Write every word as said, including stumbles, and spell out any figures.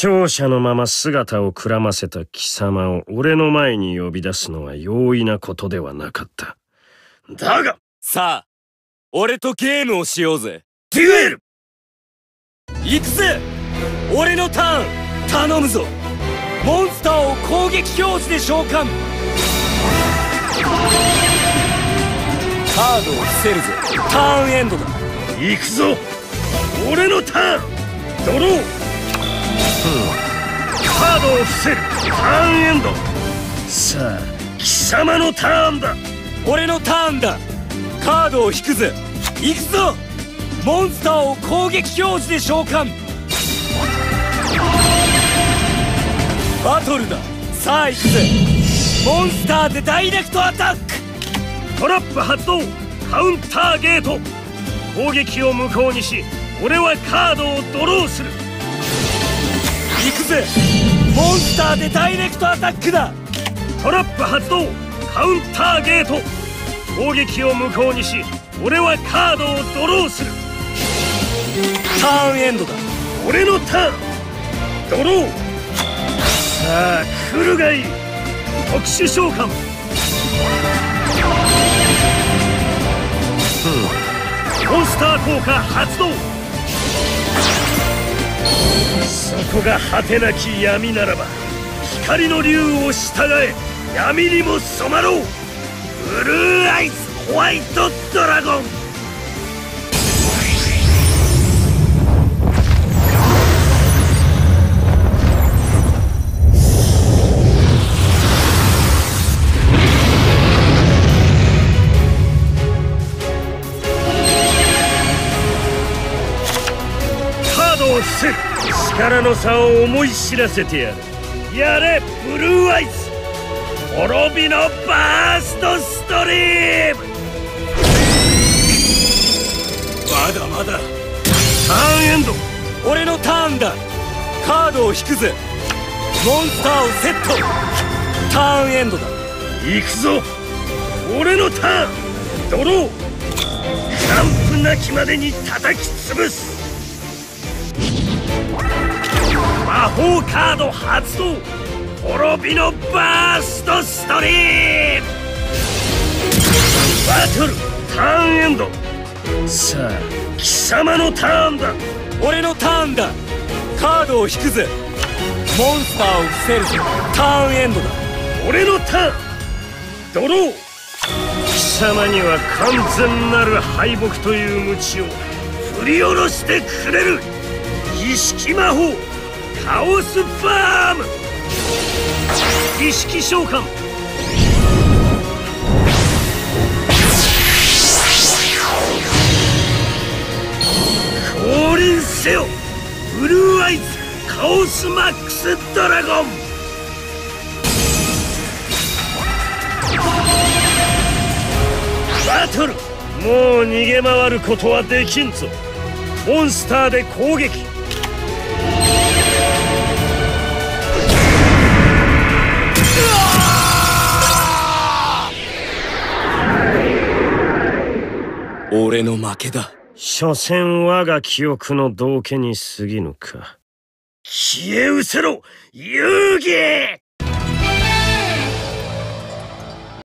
勝者のまま姿をくらませた貴様を俺の前に呼び出すのは容易なことではなかった。だがさあ俺とゲームをしようぜ。 デュエル行くぜ。俺のターン頼むぞ。モンスターを攻撃表示で召喚。カードを伏せるぜ。ターンエンドだ。 行くぞ。俺のターンドロー、うん、カードを伏せる。ターンエンド。さあ貴様のターンだ。 俺のターンだ。カードを引くぜ。行くぞ。モンスターを攻撃表示で召喚。バトルだ。さあ行くぜ。モンスターでダイレクトアタック。 トラップ発動。カウンターゲート。攻撃を無効にし俺はカードをドローする。 行くぜ。モンスターでダイレクトアタックだ。 トラップ発動。カウンターゲート。攻撃を無効にし俺はカードをドローする。 ターンエンドだ。 俺のターンドロー。さあ来るがいい。特殊召喚。モンスター効果発動。そこが果てなき闇ならば光の竜を従え闇にも染まろう。ブルーアイズホワイトドラゴン。カードを伏せる。力の差を思い知らせてやる。やれブルーアイズ滅びのバーストストリーム。 まだまだ。 ターンエンド。 俺のターンだ。カードを引くぜ。モンスターをセット。ターンエンドだ。 行くぞ。俺のターンドロー。完膚なきまでに叩き潰す。魔法カード発動。滅びのバーストストリーム。バトルターンエンド。さあ貴様のターンだ。 俺のターンだ。カードを引くぜ。モンスターを伏せるぜ。ターンエンドだ。 俺のターンドロー。貴様には完全なる敗北という鞭を振り下ろしてくれる。儀式魔法カオスバーム。儀式召喚。降臨せよブルーアイズカオスマックスドラゴン。バトルもう逃げ回ることはできんぞ。モンスターで攻撃。 俺の負けだ。 所詮我が記憶の道化に過ぎぬか。消え失せろ遊戯。